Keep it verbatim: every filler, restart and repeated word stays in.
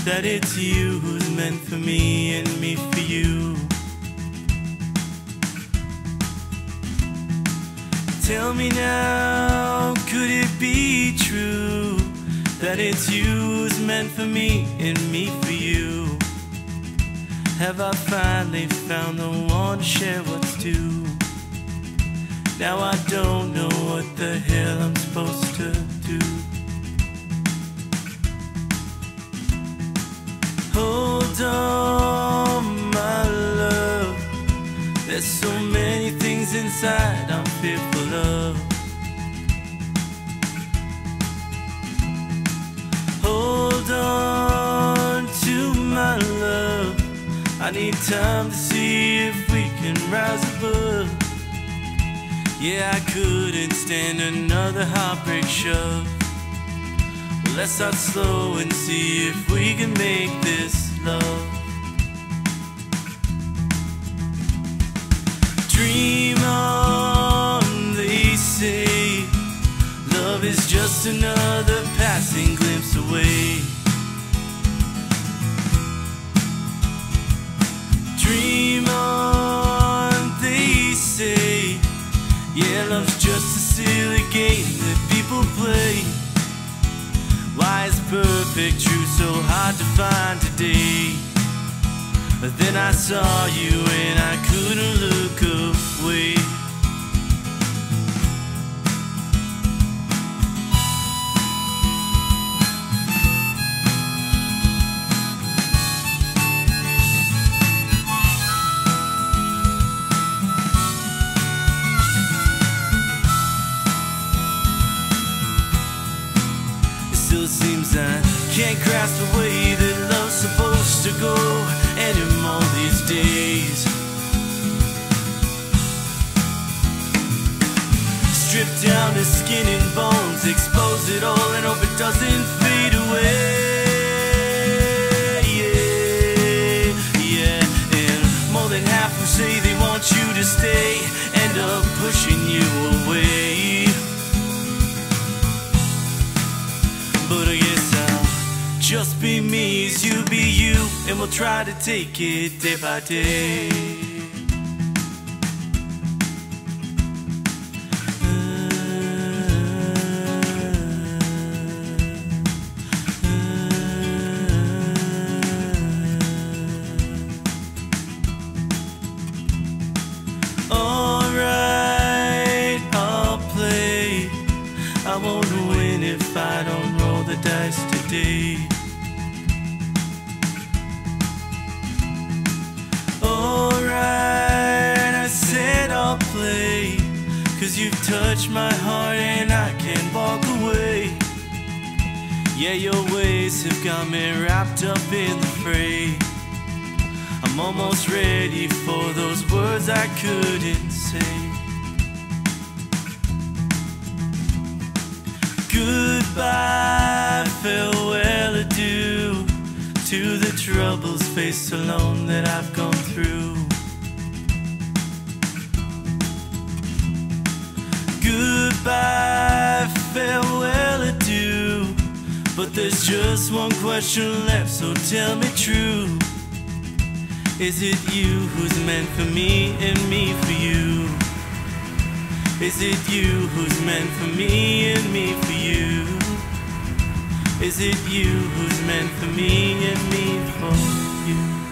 that it's you who's meant for me and me for you. Tell me now, could it be true that it's you who's meant for me and me for you? Have I finally found the one to share what's due? Now I don't know what the hell I'm supposed to do. Hold on, my love, there's so many things inside I'm fearful of. Hold on to my love, I need time to see if we can rise above. Yeah, I couldn't stand another heartbreak shove. Well, let's start slow and see if we can make this love. Dream on, they say. Love is just another passing glimpse away. Dream on, they say. Yeah, love's just a silly game that people play. Why is perfect truth so hard to find today? But then I saw you and I couldn't look away. Still seems I can't grasp the way that love's supposed to go anymore these days. Strip down the skin and bones, expose it all and hope it doesn't fade away. Yeah, yeah. And more than half who say they want you to stay end up pushing you away. But I guess I'll just be me as you be you, and we'll try to take it day by day. Alright, I'll play. I won't win if I don't roll the dice today. Alright, I said I'll play, 'cause you've touched my heart and I can't walk away. Yeah, your ways have got me wrapped up in the fray. I'm almost ready for those words I couldn't say. Goodbye, farewell, adieu to the troubles faced alone that I've gone through. Goodbye, farewell, adieu, but there's just one question left, so tell me true. Is it you who's meant for me and me for you? Is it you who's meant for me and me for you? Is it you who's meant for me and me for you?